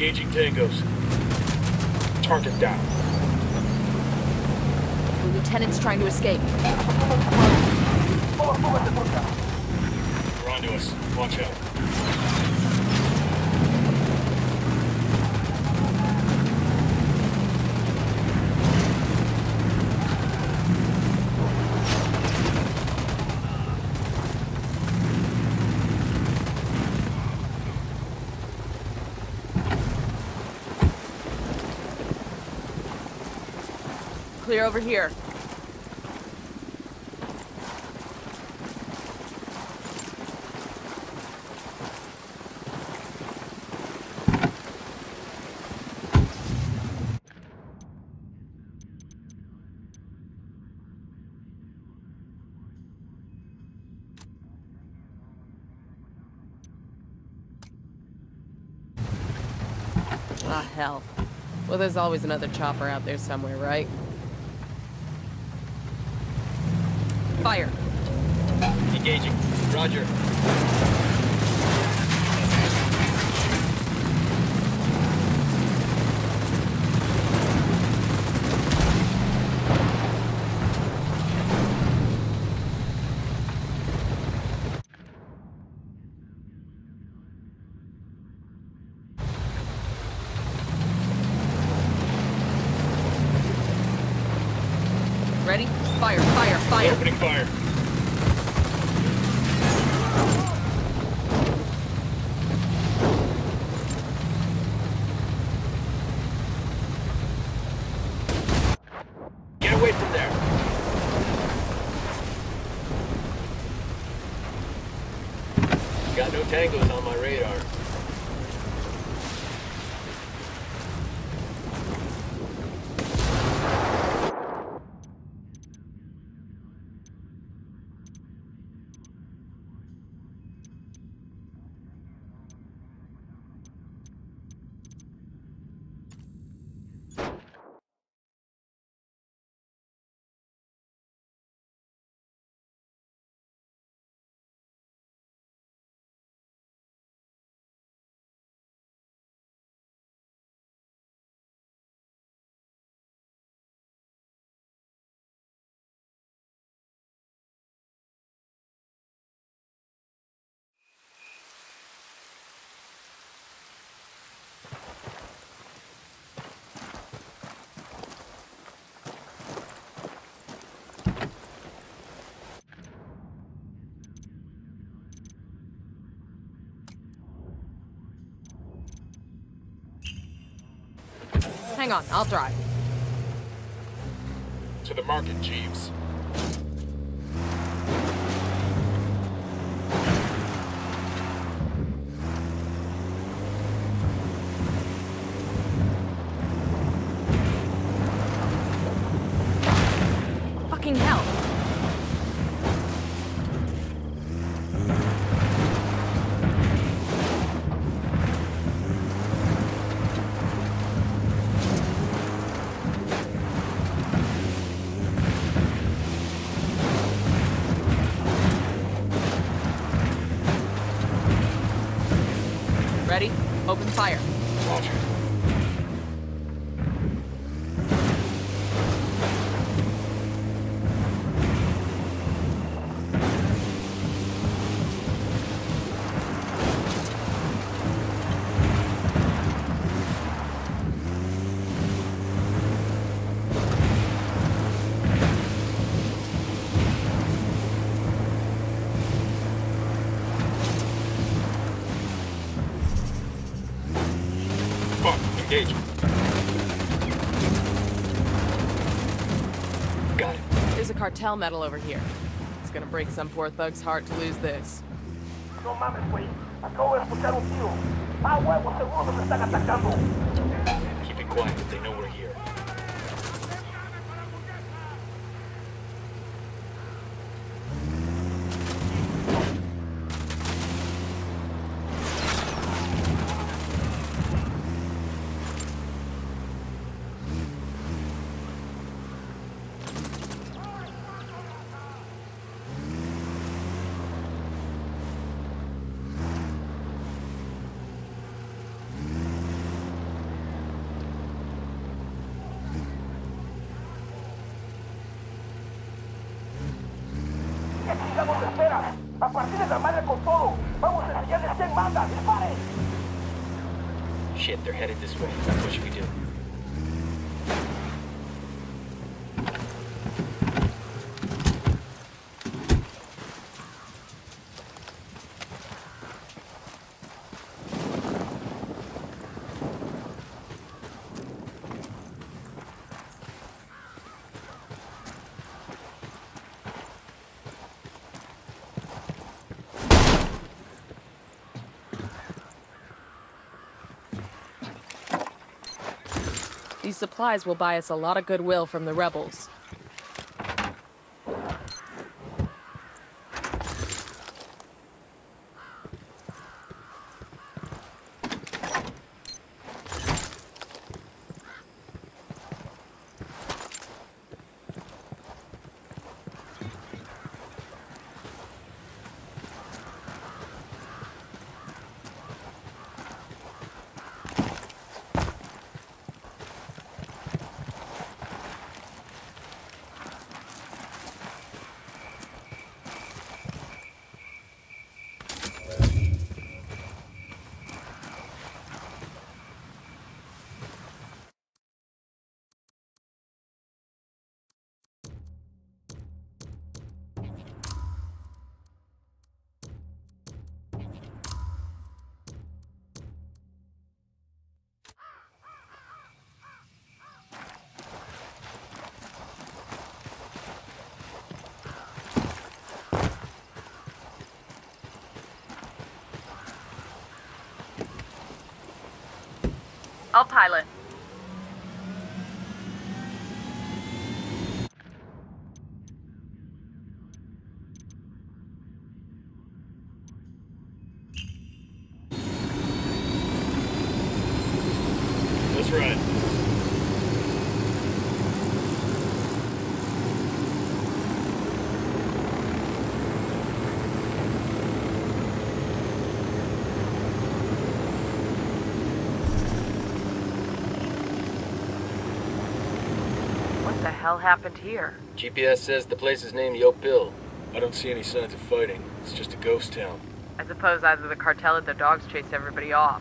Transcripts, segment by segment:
Engaging tangos. Target down. The lieutenant's trying to escape. They're onto us. Watch out. Clear over here. Ah, hell. Well, there's always another chopper out there somewhere, right? Fire. Engaging. Roger. Ready? Fire, fire, fire! Opening fire. Get away from there. Got no tangos on my radar. Hang on, I'll drive. To the market, Jeeves. Fucking hell. Ready? Open fire. Roger. Engage. Got it. There's a cartel medal over here. It's gonna break some poor thug's heart to lose this. No mames, güey. Acabo de escuchar un tiro. Ah, huevo, seguro me están atacando. Keep it quiet. They know we're here. fronteras. A partir de la madre con todo. Vamos a enseñarles quién manda. ¡Disparen! Shit, they're headed this way. What should we do? These supplies will buy us a lot of goodwill from the rebels. I'll pilot. Let's ride. What the hell happened here? GPS says the place is named Yopil. I don't see any signs of fighting. It's just a ghost town. I suppose either the cartel or the dogs chased everybody off.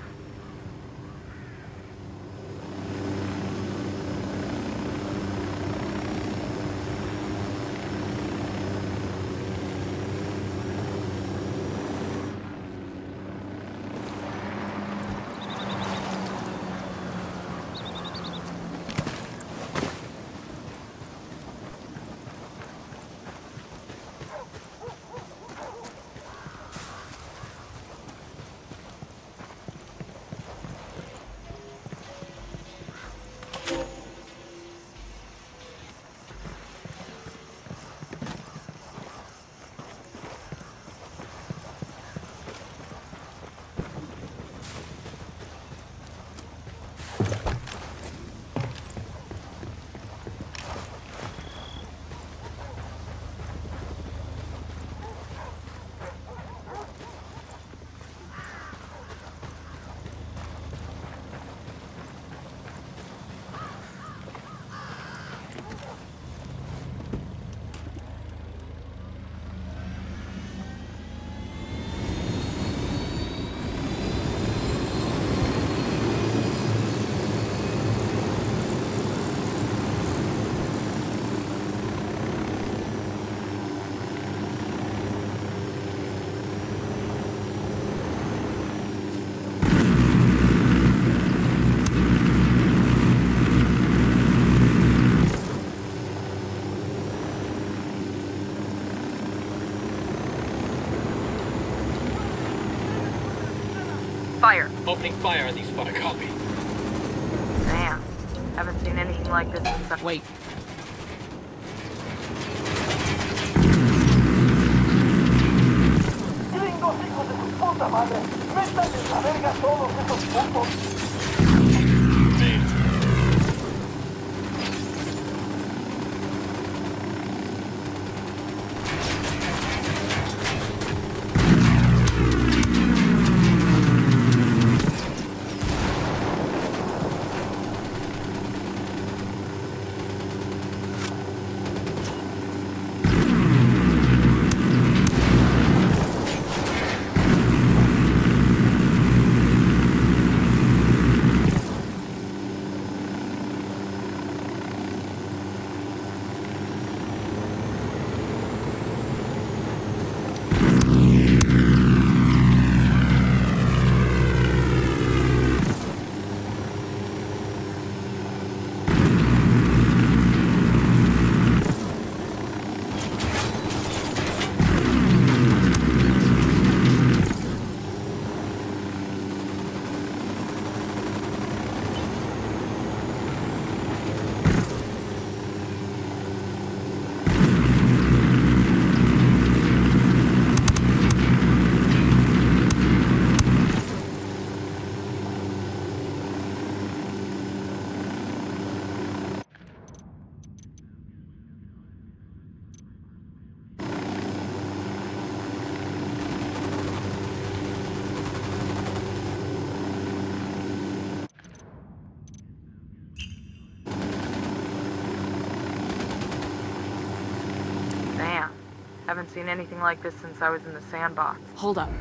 Fire. Opening fire on these fuckers. Copy. Damn. Haven't seen anything like this since Wait. ¡Gringos, hijos de su puta madre! ¡Métanle en la verga a todos esos putos! Haven't seen anything like this since I was in the sandbox. Hold up.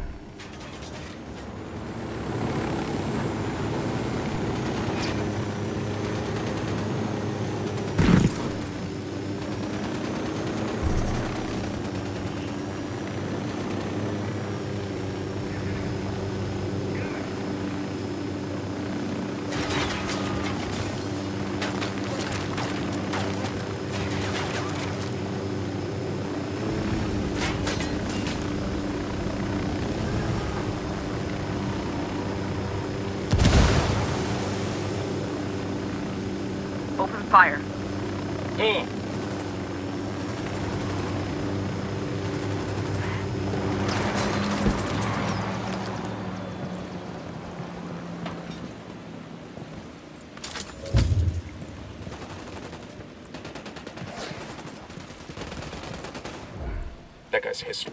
Open fire. Huh. That guy's history.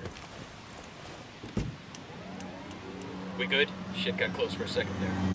We good? Shit got close for a second there.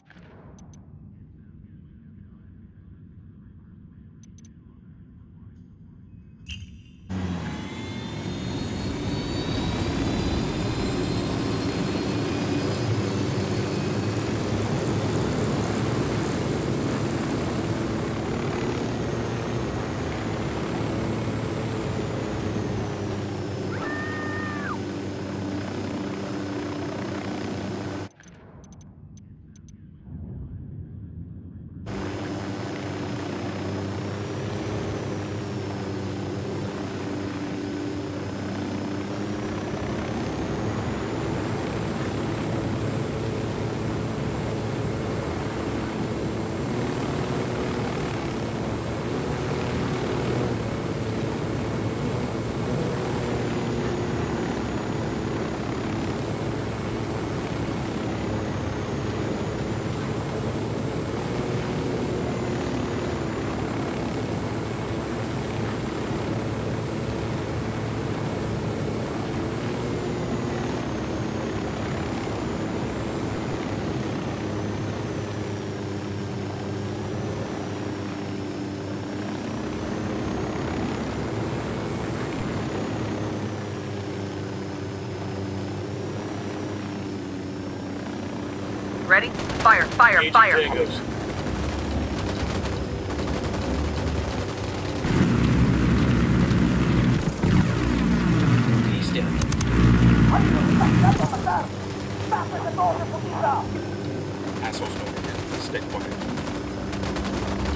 Ready? Fire, fire, Agent fire. Tangos. He's down. Assholes over here. Stay quiet.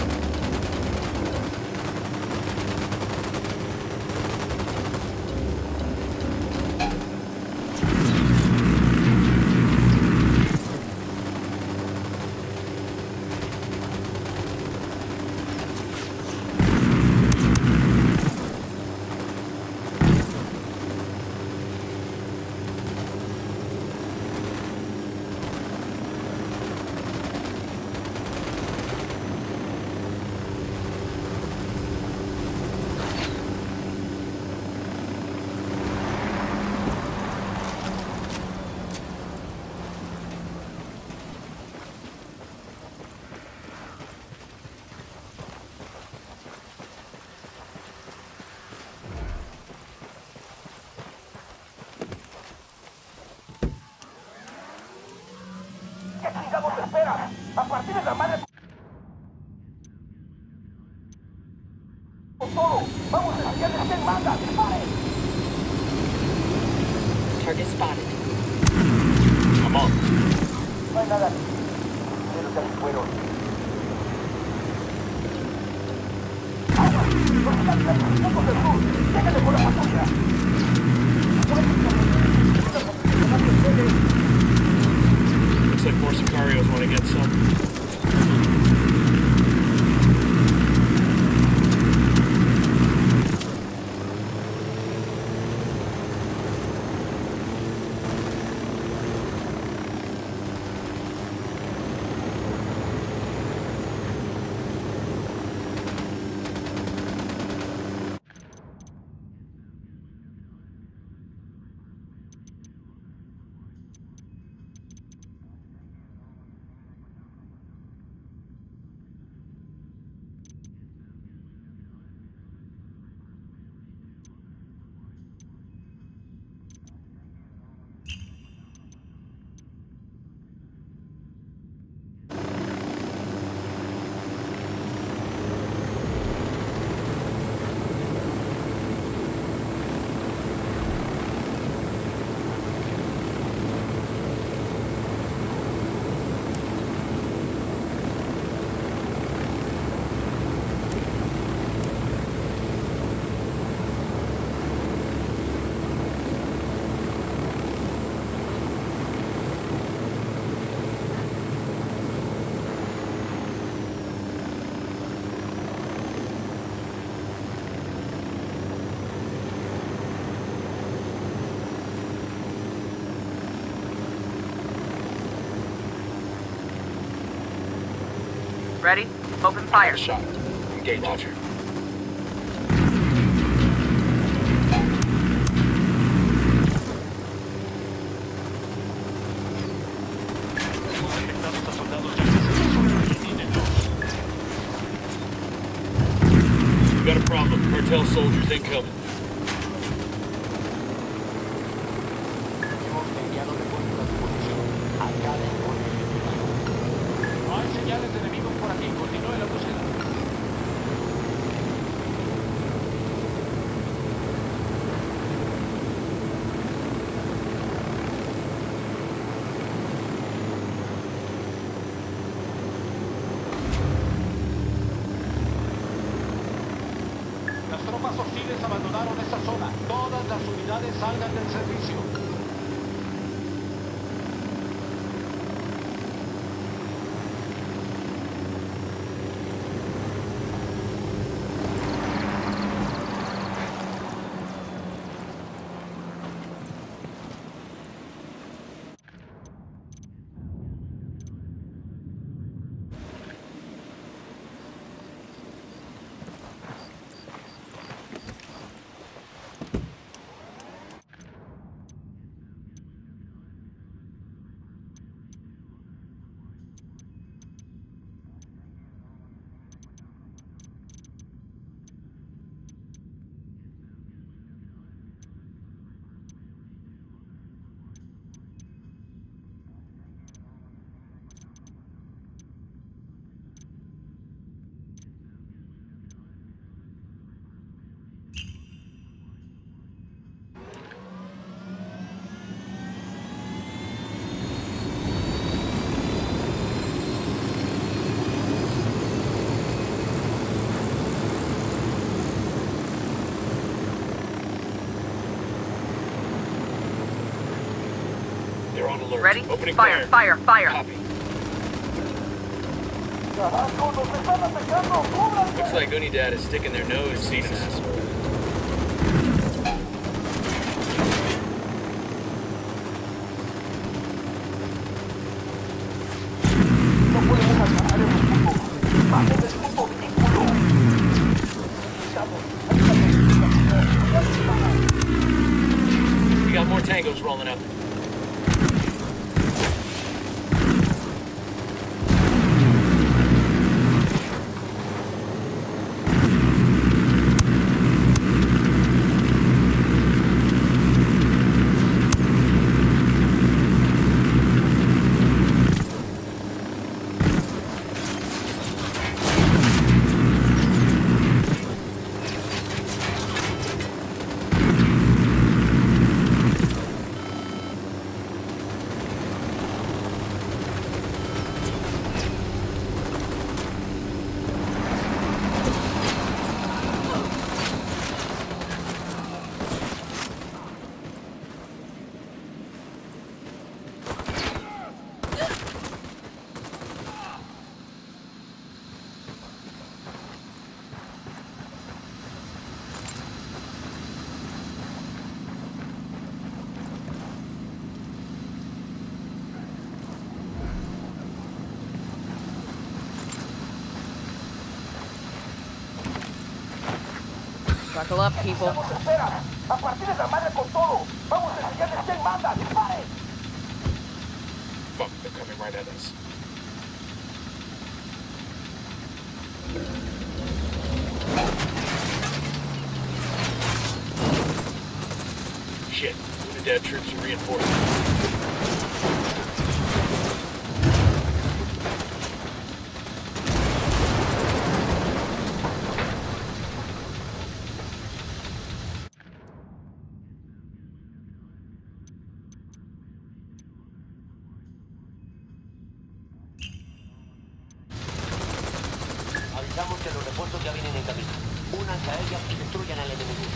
¿Qué chingados esperas? A partir de la madre... Con todo, vamos a enseñarles quién manda. ¡Dispare! Target spotted. Come on. No hay nada aquí. Pero que se fueron. ¡Agua! ¡Los están puntos del sur! ¡Déjenle con la patrulla! Looks like more Sicarios want to get some. Ready? Open fire. Shot. Engage. Roger. We got a problem. Cartel soldiers incoming. Las tropas hostiles abandonaron esta zona. Todas las unidades salgan del servicio. They're on alert. Ready? Opening Fire, fire, fire. Copy. Carajo, nos están atacando. ¡Cúbranse! Looks like Unidad is sticking their nose in us. No podemos alcanzar el grupo. ¡Bajen el grupo vehículo! We got more tangos rolling up. Buckle up, people. ¡Estamos espera! ¡A partir de la madre con todo! ¡Vamos a enseñarles quién manda! ¡Disparen! Fuck, they're coming right at us. Shit, Unidad troops are reinforcing. Avisamos que los refuerzos ya vienen en camino. Únanse a ellas y destruyan al enemigo.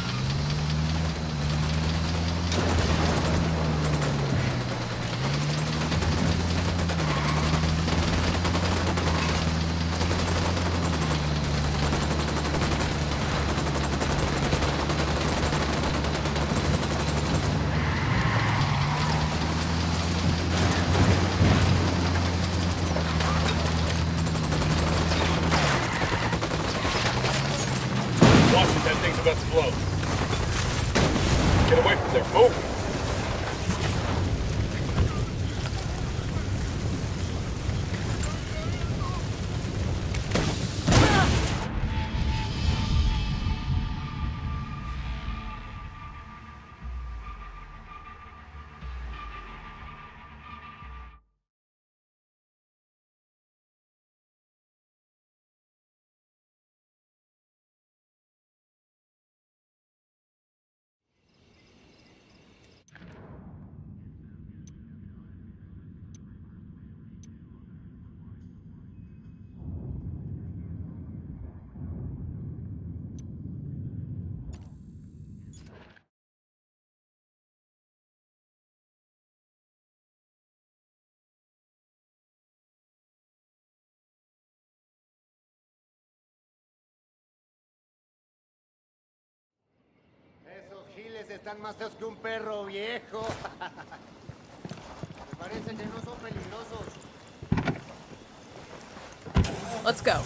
Let's blow. Get away from there. Move. Esos giles están más feos que un perro viejo. Me parece que no son peligrosos. Let's go.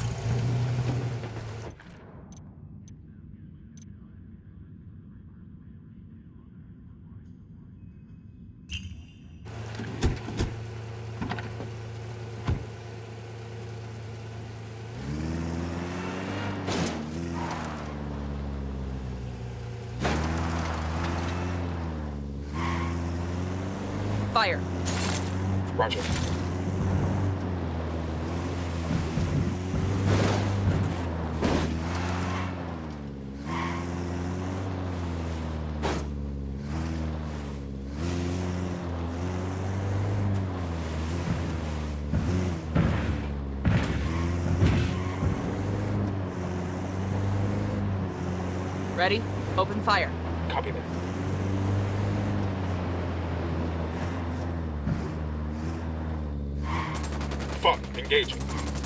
Fire. Roger. Ready? Open fire. Copy that. Fuck, engaging.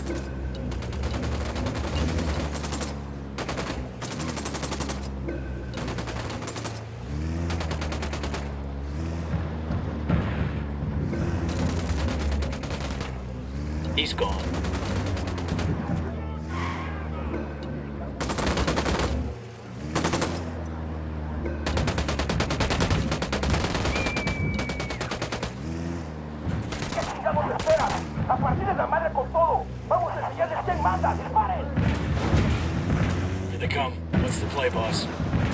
He's gone. ¡A partir de la madre con todo! ¡Vamos a enseñarles quién manda! ¡Disparen! Here they come. What's the play, boss?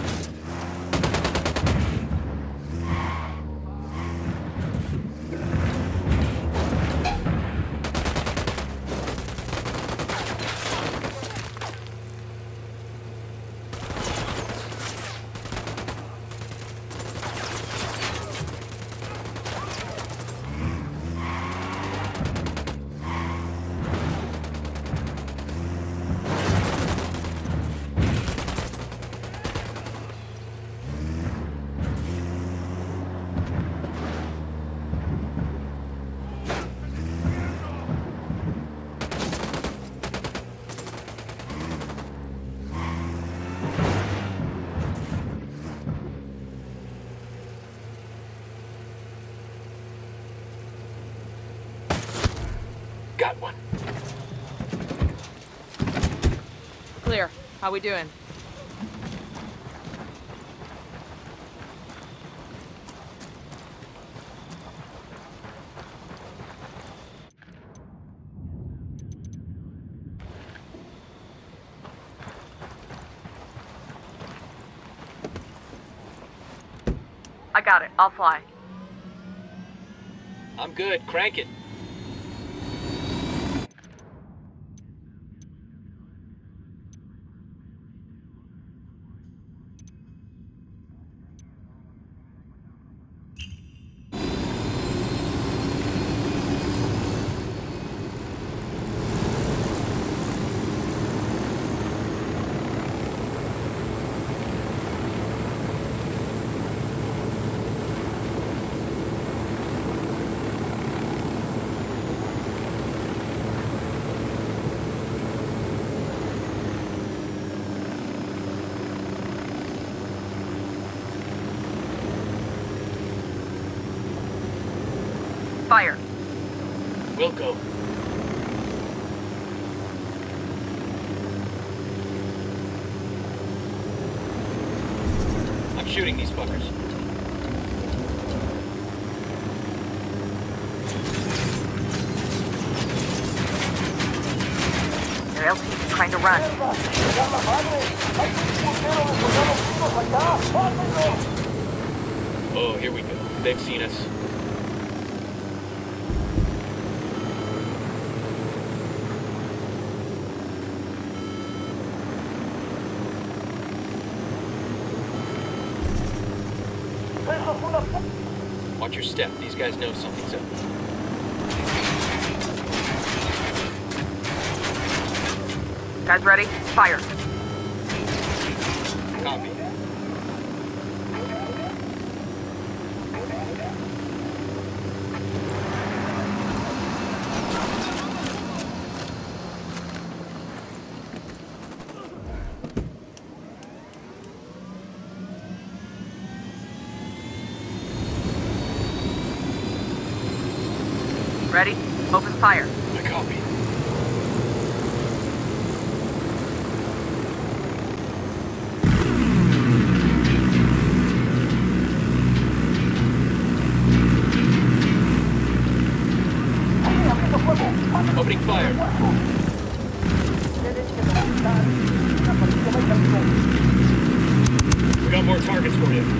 Got one. Clear. How we doing? I got it. I'll fly. I'm good. Crank it. Fire. We'll go. shooting these fuckers. Their LT is trying to run. Oh, here we go. They've seen us. Watch your step. These guys know something's up. Guys ready? Fire. Copy. Ready? Open fire. I copy. Opening fire. We got more targets for you.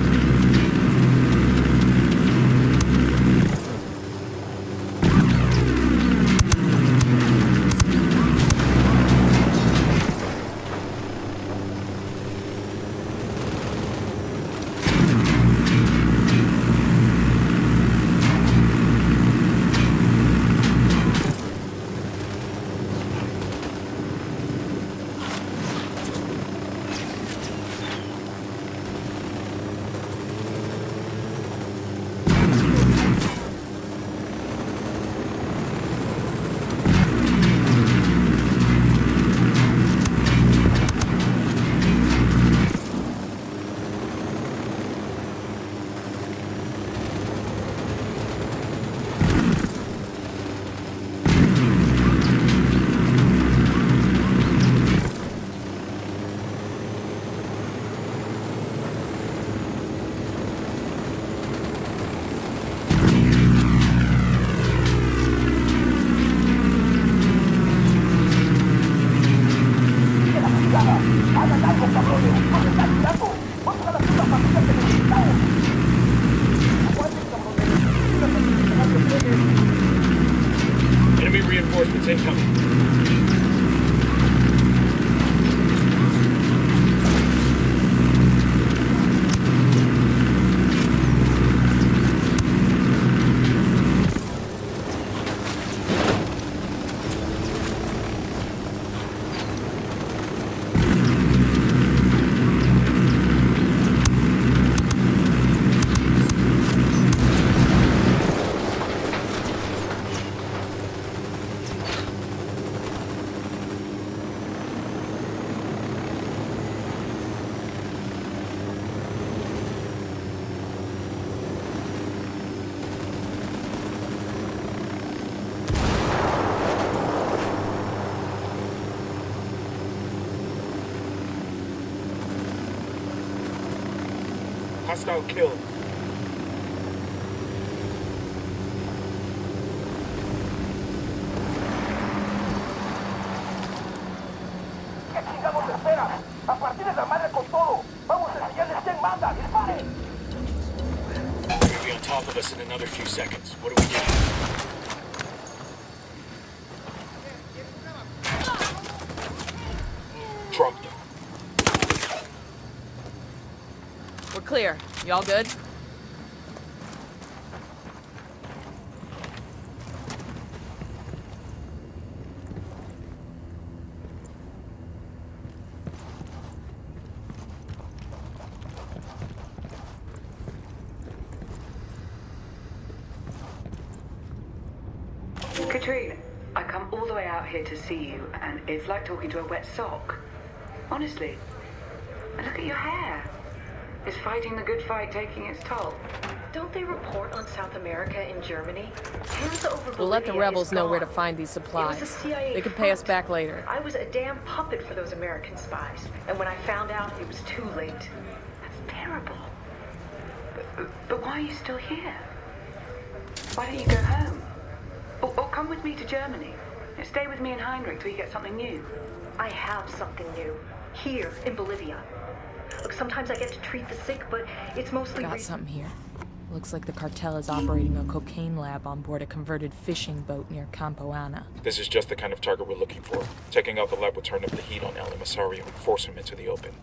Enemy reinforcements incoming. Hostile killed. ¿Qué chingados esperas? A partir de la madre con todo. Vamos a enseñarles quién manda. ¡Disparen! They're gonna be on top of us in another few seconds. What do we do? Drop them. We're clear. Y'all good? Katrine, I come all the way out here to see you, and it's like talking to a wet sock. Honestly. And look at your hair. Is fighting the good fight taking its toll? Don't they report on South America and Germany? Hands over We'll let the Bolivia rebels is know where to gone. find these It was supplies. a CIA They can pay us front. back later. I was a damn puppet for those American spies. And when I found out, it was too late. That's terrible. But why are you still here? Why don't you go home? Or come with me to Germany. Stay with me and Heinrich till you get something new. I have something new. Here, in Bolivia. Look, sometimes I get to treat the sick, but it's mostly... Got something here. Looks like the cartel is operating a cocaine lab on board a converted fishing boat near Campo Ana. This is just the kind of target we're looking for. Taking out the lab will turn up the heat on El Emisario and force him into the open.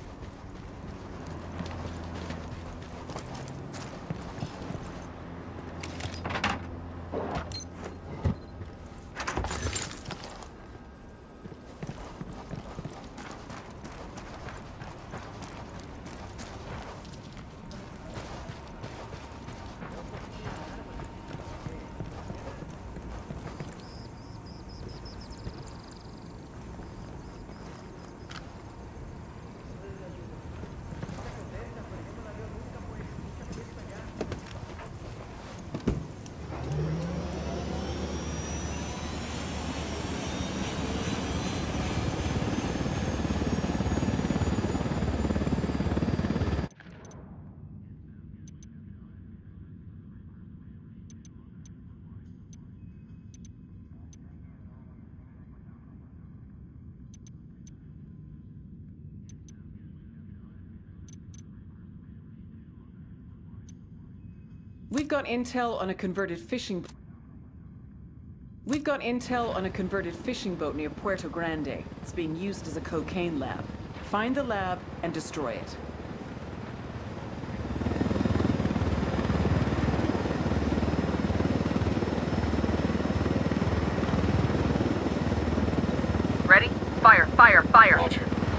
We've got intel on a converted fishing boat near Puerto Grande. It's being used as a cocaine lab. Find the lab and destroy it. Ready? Fire, fire, fire. Roger.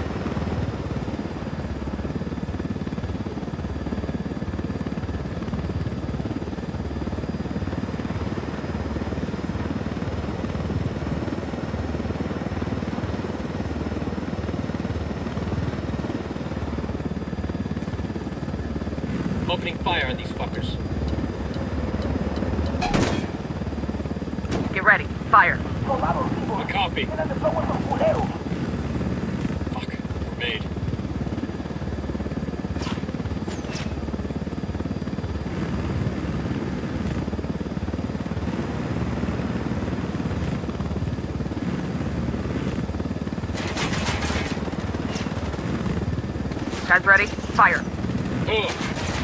Opening fire on these fuckers. Get ready. Fire. A copy. Fuck. We're made. Guys ready? Fire. Ugh.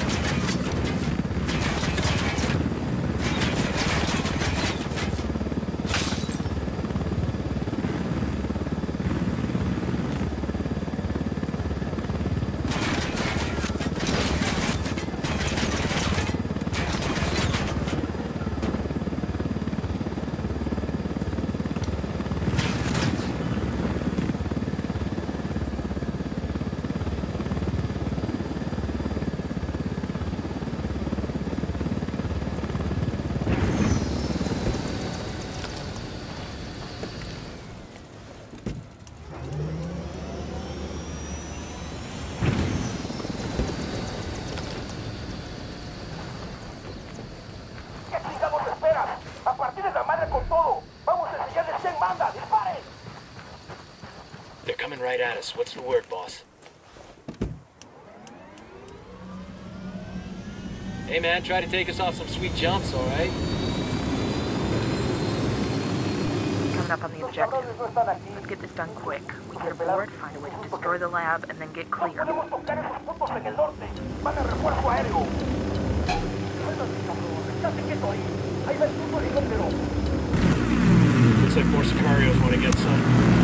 They're coming right at us. What's the word, boss? Hey, man, try to take us off some sweet jumps, all right? Coming up on the objective. Let's get this done quick. We get aboard, find a way to destroy the lab, and then get clear. Looks like more Sicarios want to get some.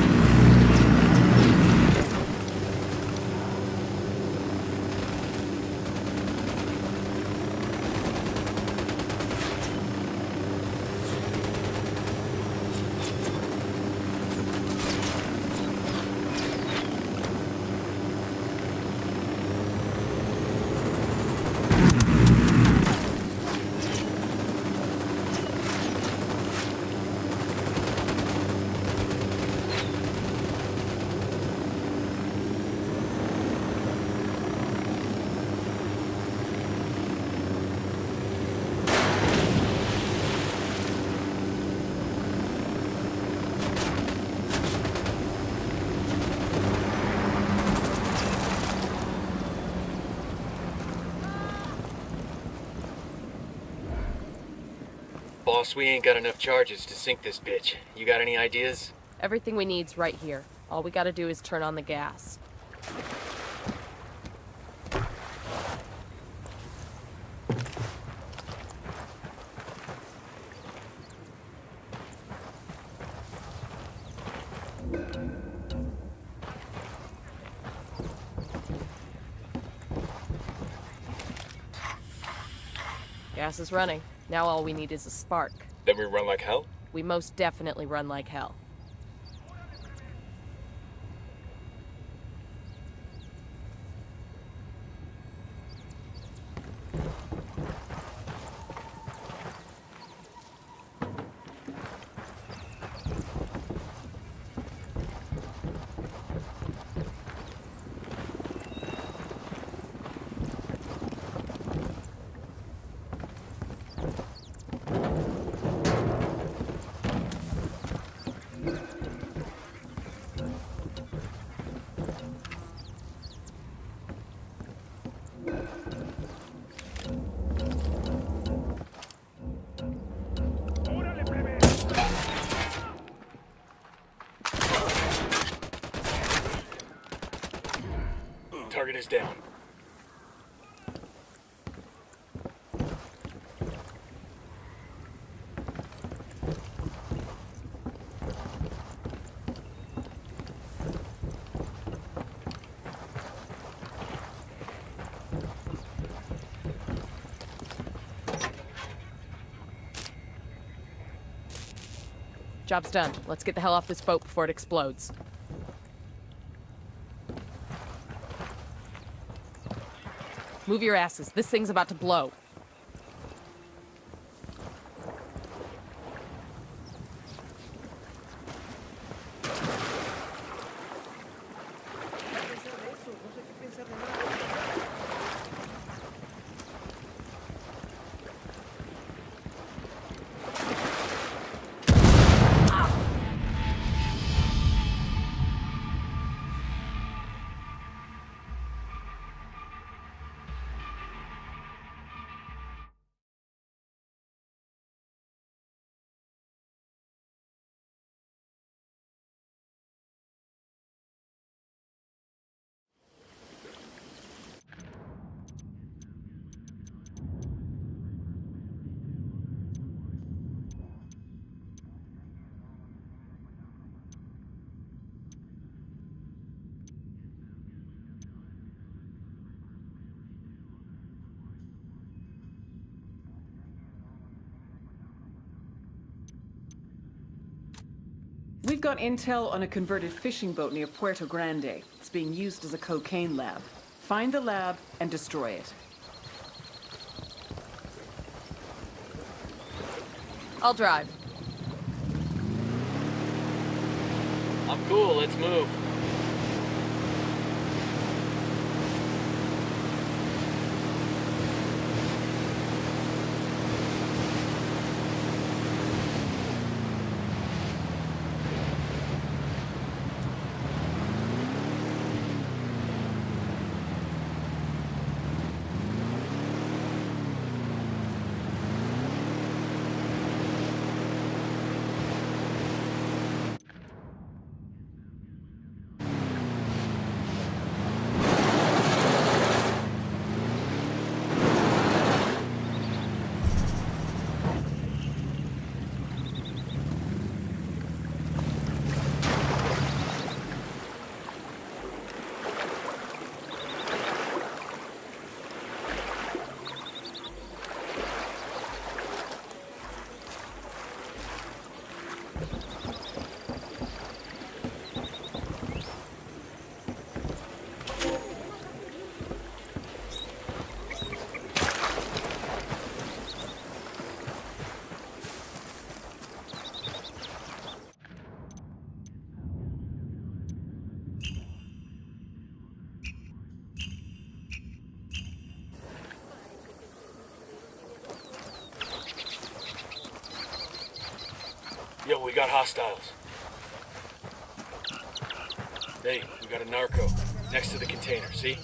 Boss, we ain't got enough charges to sink this bitch. You got any ideas? Everything we need's right here. All we gotta do is turn on the gas. Gas is running. Now all we need is a spark. Then we run like hell? We most definitely run like hell. Target is down. Job's done. Let's get the hell off this boat before it explodes. Move your asses. This thing's about to blow. We've got intel on a converted fishing boat near Puerto Grande. It's being used as a cocaine lab. Find the lab and destroy it. I'll drive. I'm cool, let's move. Yo, we got hostiles. Hey, we got a narco next to the container, see?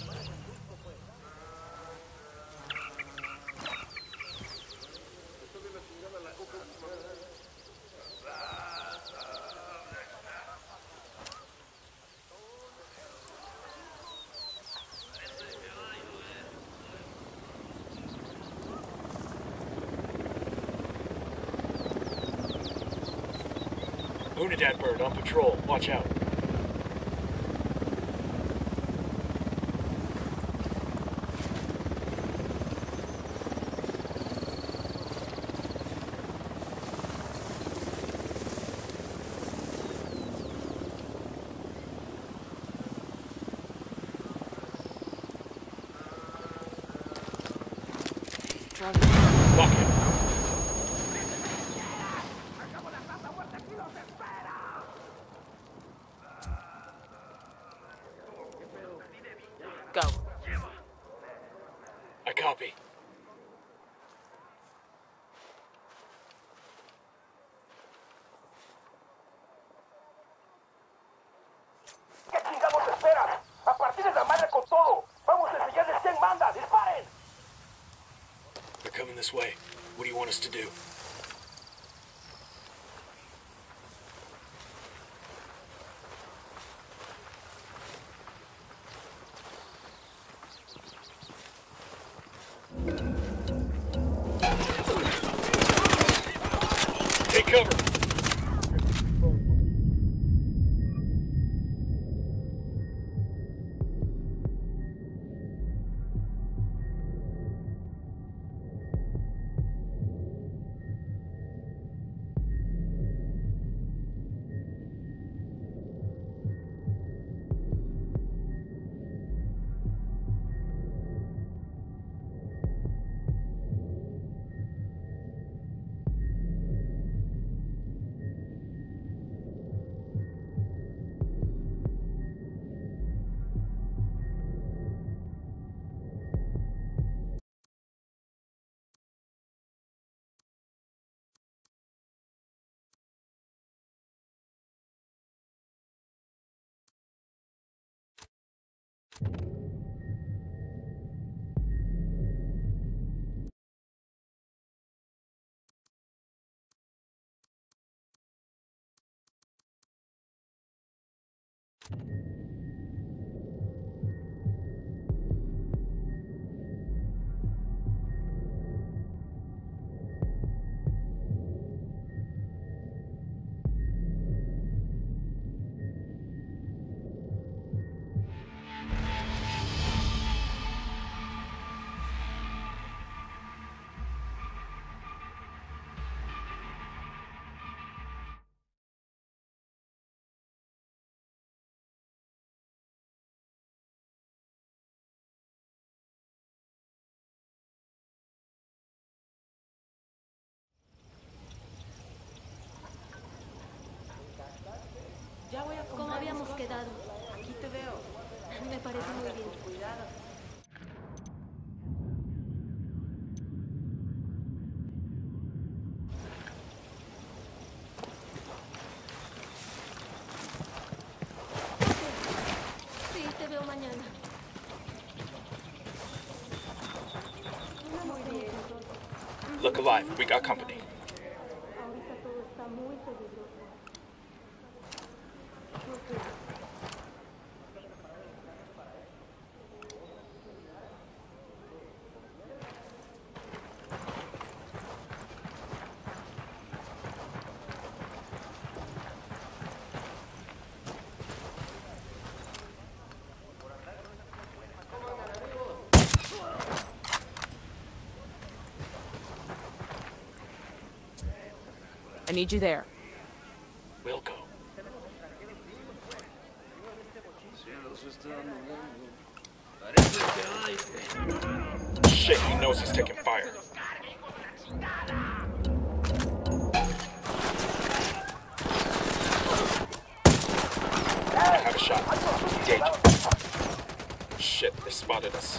Unidad bird on patrol. Watch out. Lock him. Go. I copy. ¿Qué chingados esperas? A partir de la madre con todo. Vamos a enseñarles quién manda. ¡Disparen! They're coming this way. What do you want us to do? Take cover. ¿Cómo habíamos quedado? Aquí te veo. Me parece muy bien. Cuidado. Sí, te veo mañana. Muy bien. Look alive. We got company. Ahorita todo está muy peligroso. I need you there. We'll go. Shit, he knows he's taking fire. I have a shot. Engage. Shit, they spotted us.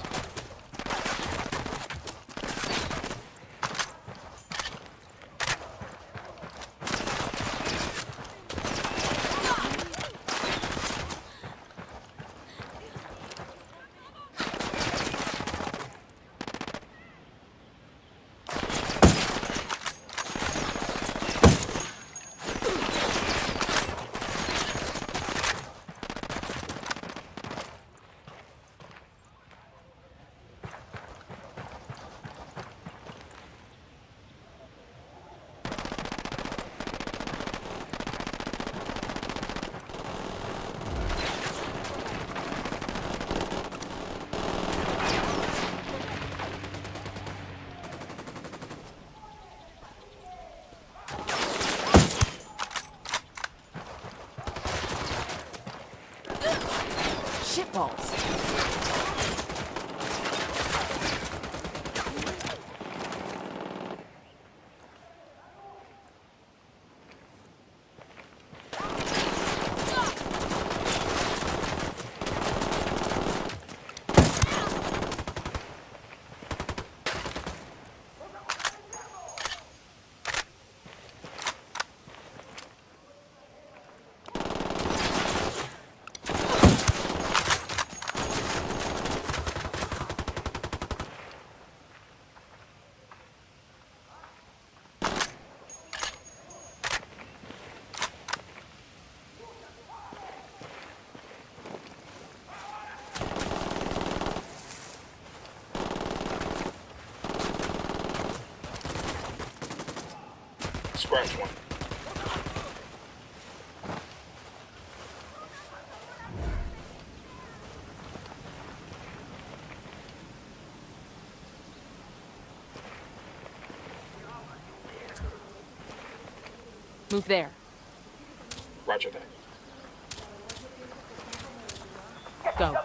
Scratch one. Move there. Roger that. Go.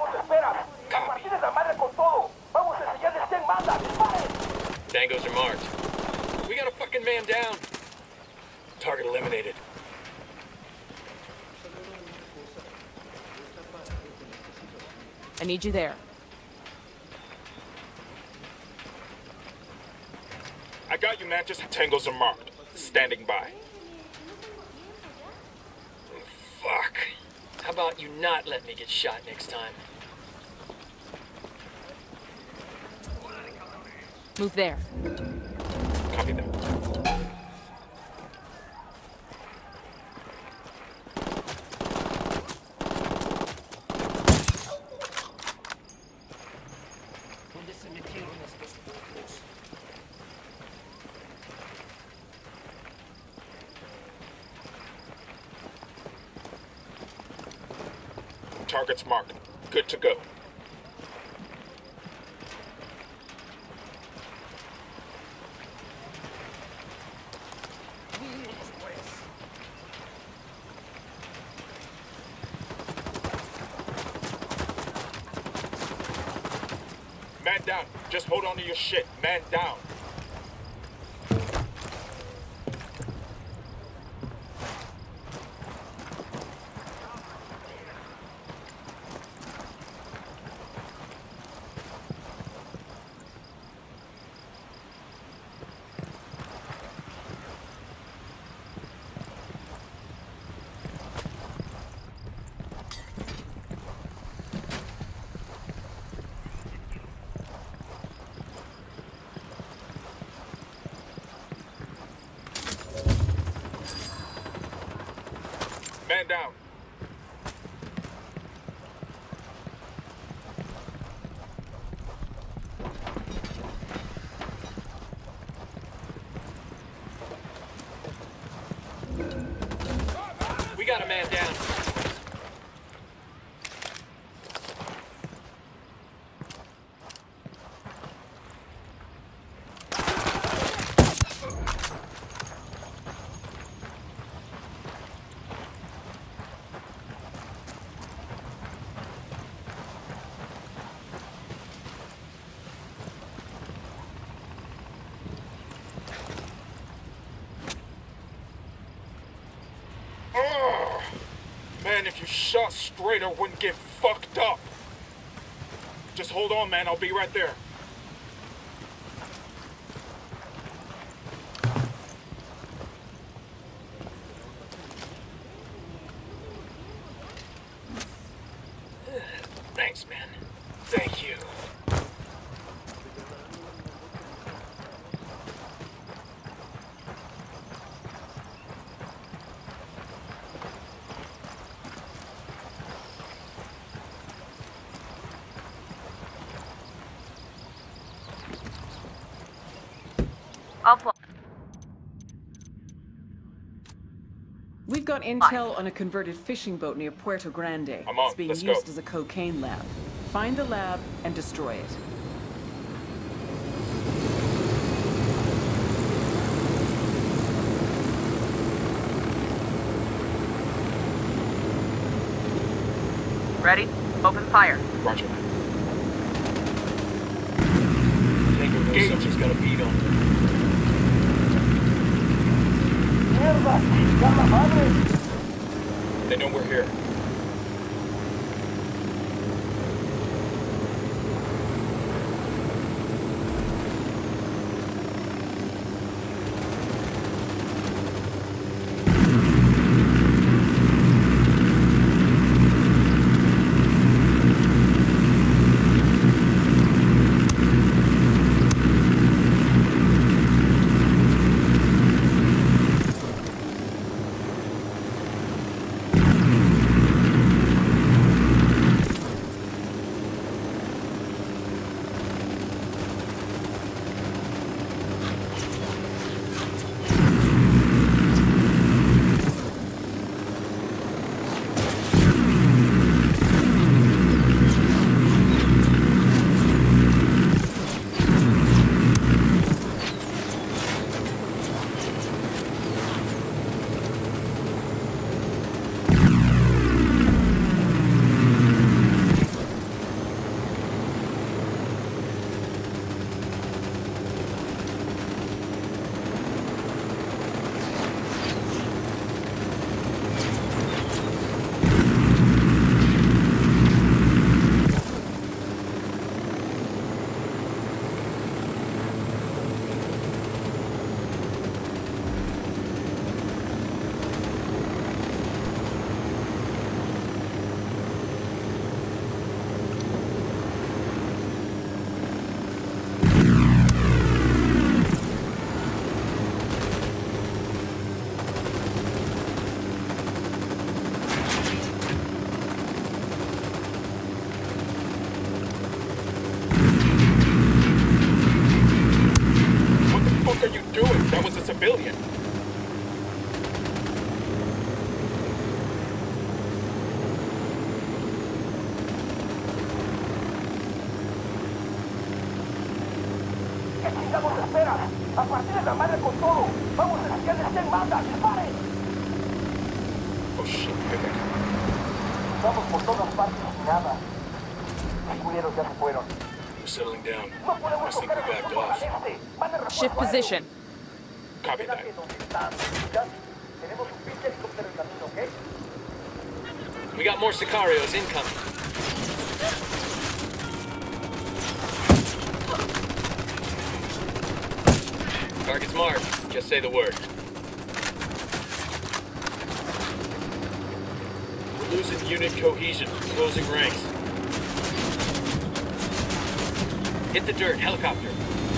Tangos are marked. We got a fucking man down. Target eliminated. I need you there. I got you, man. Just tangos are marked. Standing by. Fuck. How about you not let me get shot next time? Move there. Copy that. Target's marked. Good to go. Man down. Just hold on to your shit. Man down. Man down. We got a man down. Man, if you shot straight, I wouldn't get fucked up. Just hold on, man. I'll be right there. Thanks, man. Thank you. I'll fly. We've got intel on a converted fishing boat near Puerto Grande. I'm on. It's being Let's used go. as a cocaine lab. Find the lab and destroy it. Ready? Open fire. Roger that. Tango knows something's got a beat on him. They know we're here. chingamos esperas? A partir de la madre con todo. Vamos a enseñarles quién manda. ¡Disparen! Oh shit, perfect. Vamos por todas partes sin nada. Los culeros ya se fueron. We're settling down. No podemos I think we tocar backed el off. este. Van a Shift position. Copy that. Quédate donde están. Ya. Tenemos un pinche helicóptero en camino, ¿ok? We got more Sicarios incoming. Target's marked. Just say the word. We're losing unit cohesion. Closing ranks. Hit the dirt, helicopter.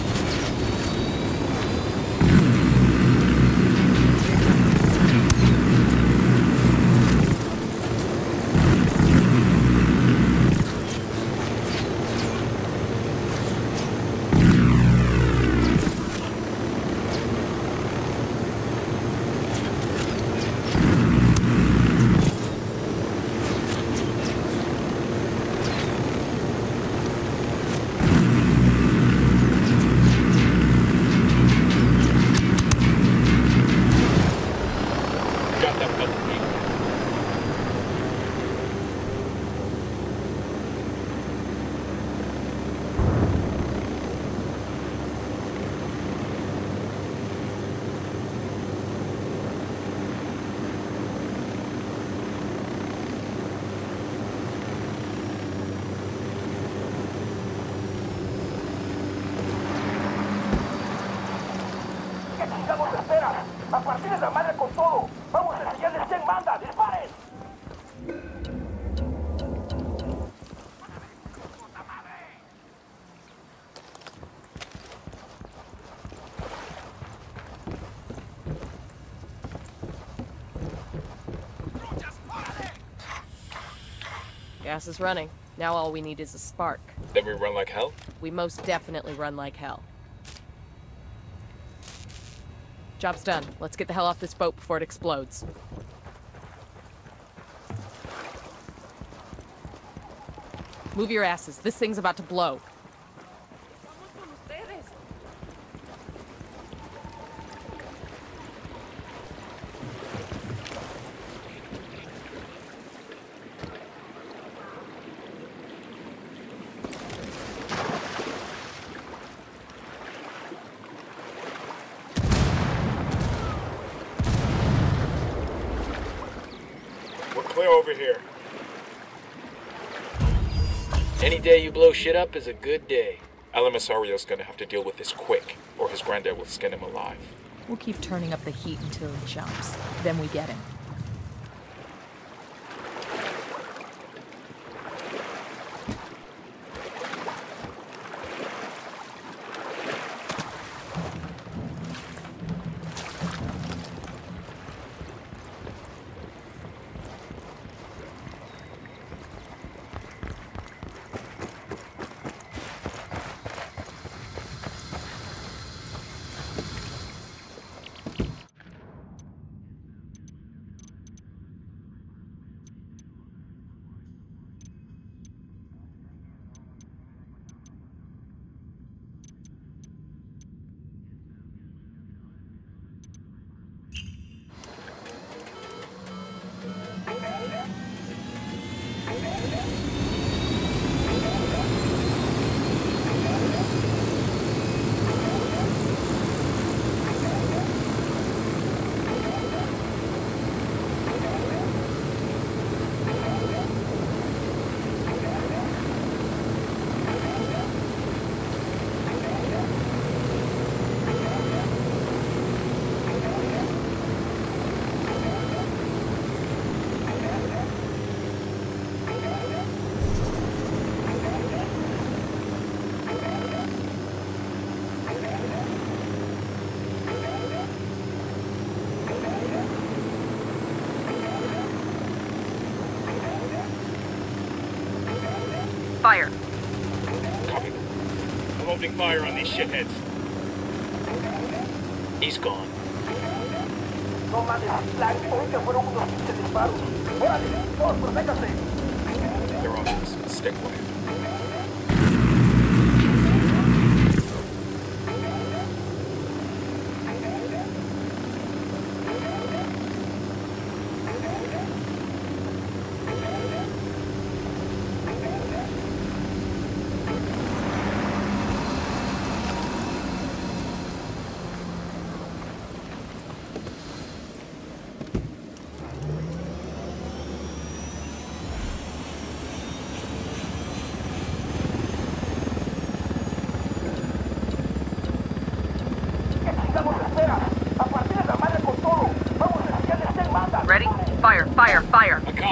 Got that couple people. ¿Qué chingados esperas? A partir de la madre con todo. Vamos a enseñarles quién manda. ¡Disparen! Gas is running. Now all we need is a spark. Then we run like hell? We most definitely run like hell. Job's done. Let's get the hell off this boat before it explodes. Move your asses. This thing's about to blow. We're clear over here. Any day you blow shit up is a good day. Alamasario's gonna have to deal with this quick, or his granddad will skin him alive. We'll keep turning up the heat until he jumps. Then we get him. Fire. Copy. I'm opening fire on these shitheads. He's gone. No mames, la que fueron unos 15 disparos. ¡Órale! ¡Todos protéjanse! They're on this. Stick with it.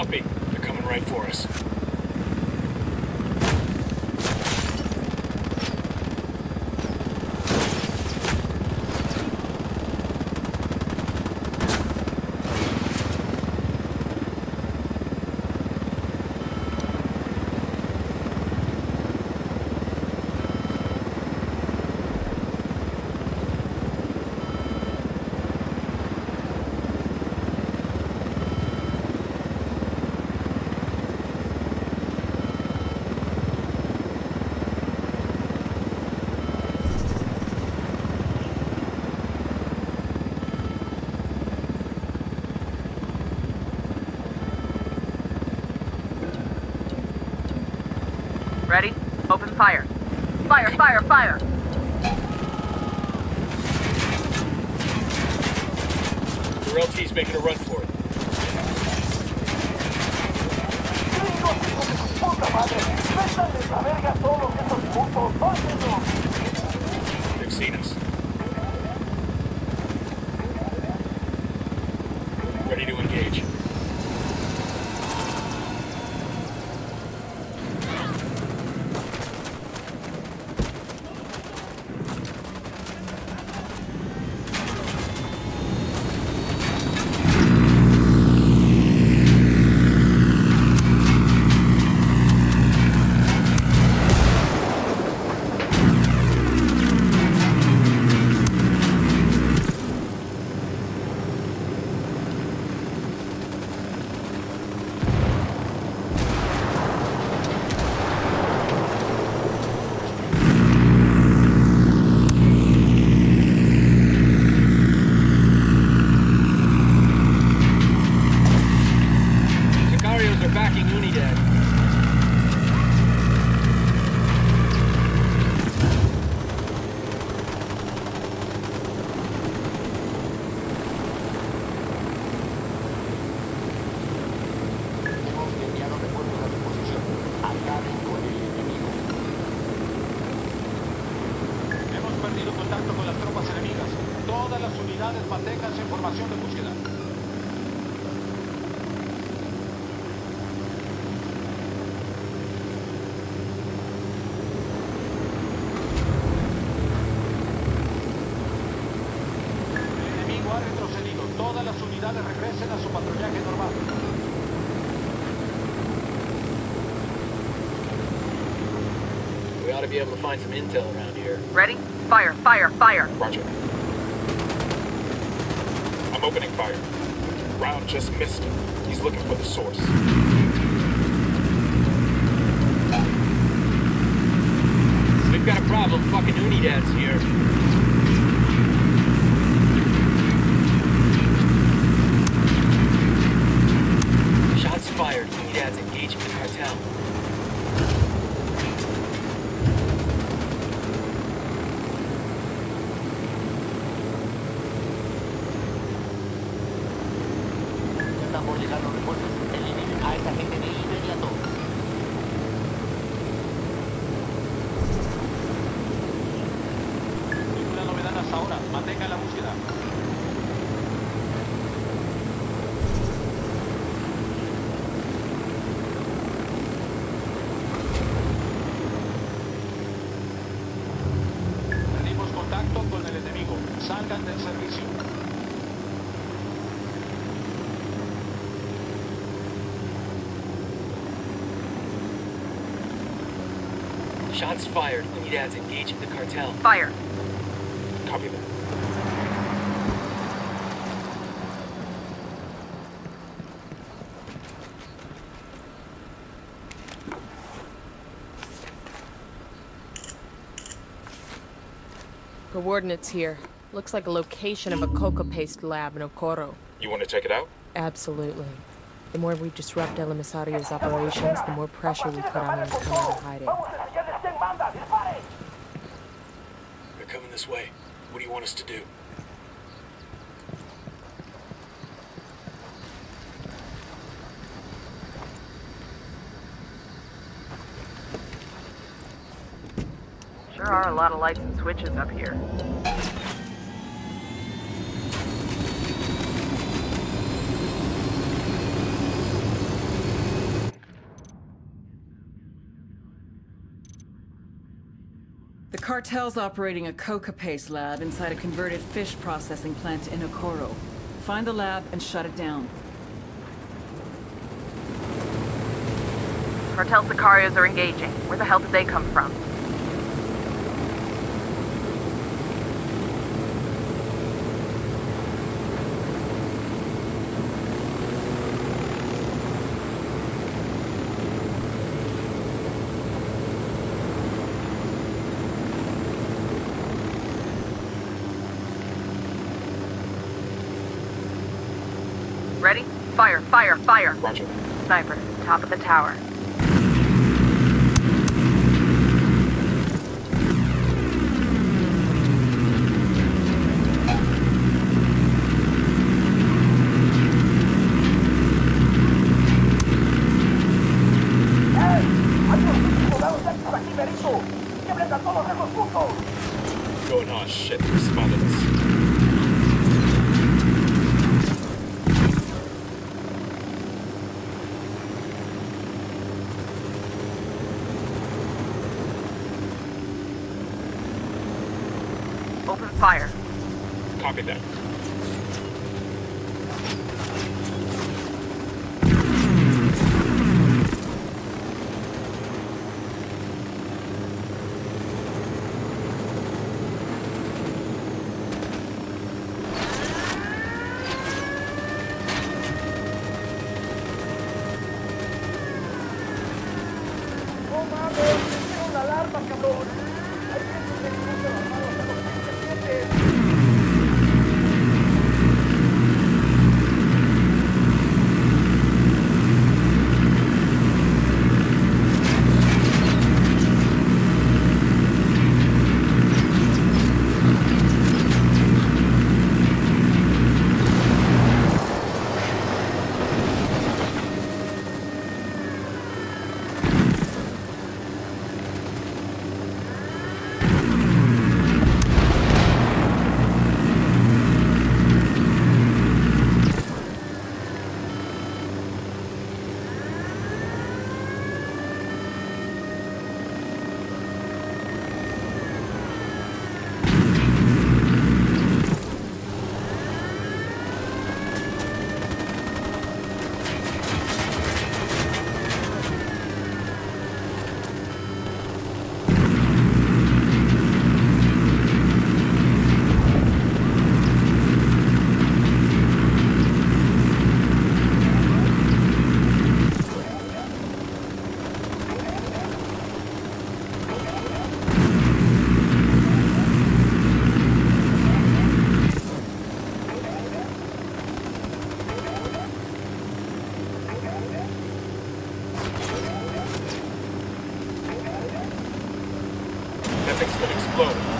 Copy. They're coming right for us. Ready? Open fire. Fire, fire, fire! The RLT's making a run for it. They've seen us. Ready to engage. Manténganse en formación de búsqueda. El enemigo ha retrocedido. Todas las unidades regresen a su patrullaje normal. We ought to be able to find some intel around here. Ready? Fire, fire, fire! Roger. I'm opening fire. Round just missed him. He's looking for the source. We've got a problem. Fucking Unidad's here. Shots fired. Unidad's engaging the cartel. Estamos llegando refuerzos. Eliminen a esa gente de inmediato. Ninguna novedad hasta ahora. Mantenga la búsqueda. Perdimos contacto con el enemigo. Salgan del servicio. Shots fired. Unidad's engaging the cartel. Fire! Copy that. Coordinates here. Looks like a location of a coca paste lab in Okoro. You want to check it out? Absolutely. The more we disrupt El Emisario's operations, the more pressure we put on him to come out of hiding. They're coming this way. What do you want us to do? Sure are a lot of lights and switches up here. cartel's operating a coca paste lab inside a converted fish processing plant in Okoro. Find the lab and shut it down. Cartel Sicarios are engaging. Where the hell did they come from? Ready? Fire, fire, fire! Roger. Sniper, top of the tower. Going on, shit. Respond to this. Open fire. Copy that. That thing's gonna explode.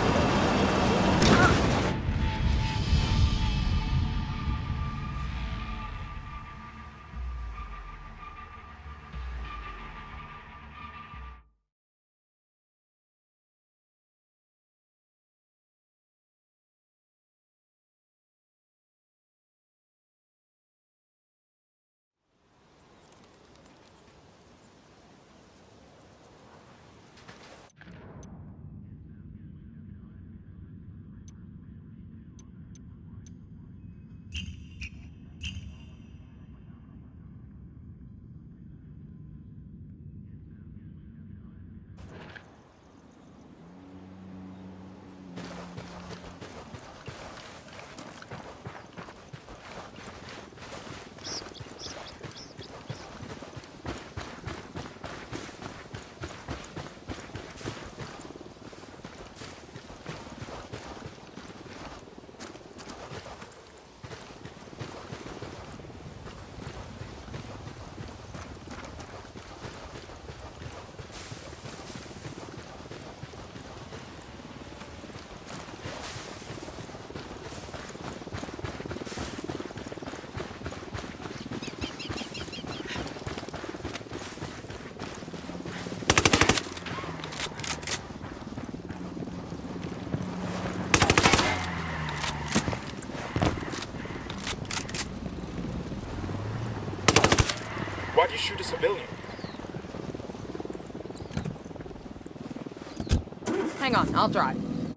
Why'd you shoot a civilian? Hang on, I'll drive.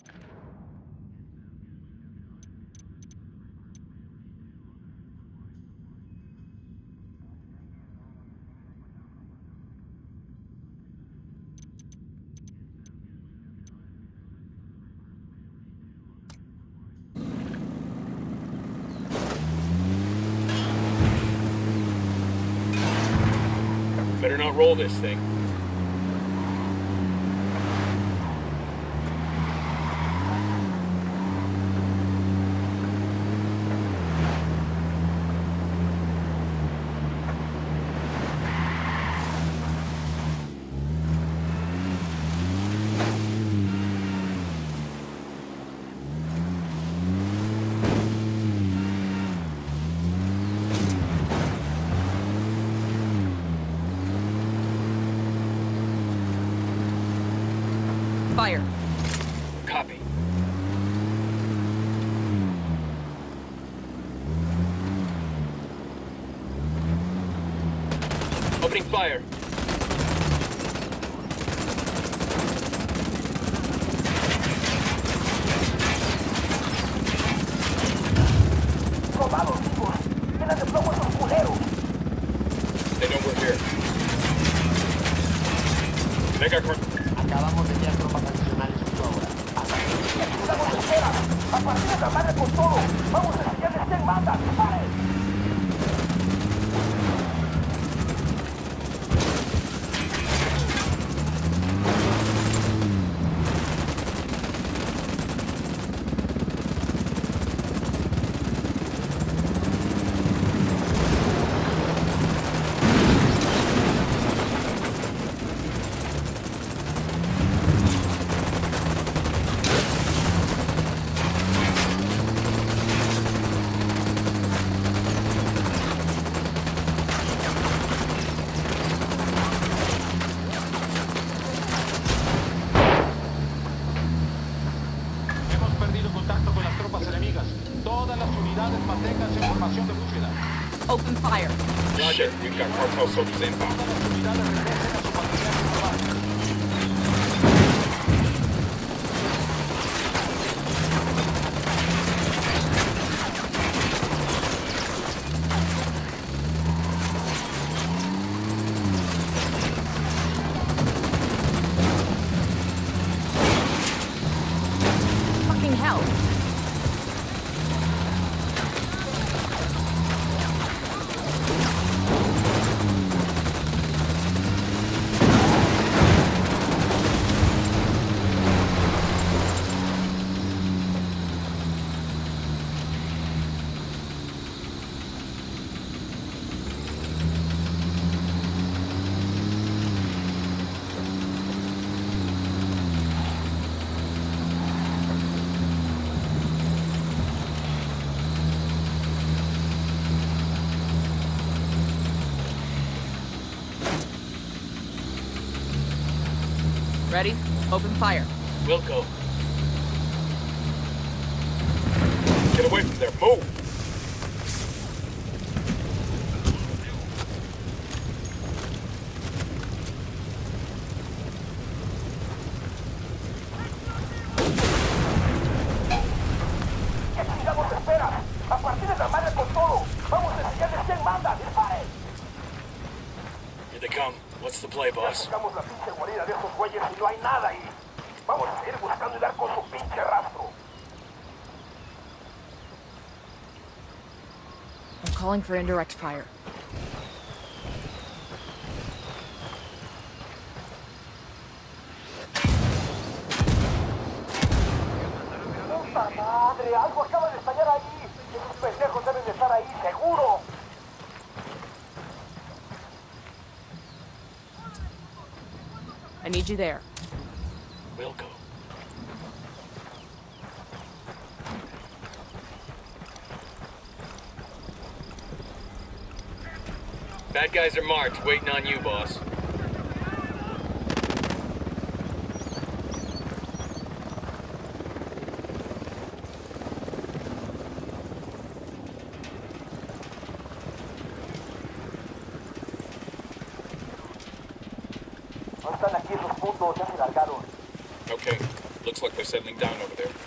Better not roll this thing. Fire. Copy. Opening fire. Soldados vivos. Llenan de plomo esos culeros. They know we're here. Mega car. Acabamos de enviar tropas adicionales justo ahora. Necesitamos espera. A partir de la madre con todo. Vamos a enseñarles quién manda. ¡Disparen! Hemos perdido contacto con las tropas enemigas. Todas las unidades manténganse en formación de búsqueda. Open fire. Roger, we've got cartel soldiers inbound. Todas las unidades regresen a su patrullaje normal. Fucking hell. Ready? Open fire. Wilco. Get away from there. Move! ¿Qué chingados esperas? A partir de la madre con todo. Vamos a enseñarles quién manda. ¡Disparen! Here they come. What's the play, boss? Buscamos la pinche guarida de esos güeyes y no hay nada ahí. Vamos a seguir buscando y dar con su pinche rastro. I'm calling for indirect fire. ¡Puta madre! Algo acaba de estallar ahí. Esos pendejos deben de estar ahí, seguro. I need you there. Wilco. Bad guys are marked, waiting on you, boss. No están aquí esos puntos, ya se largaron. Okay. Looks like they're settling down over there.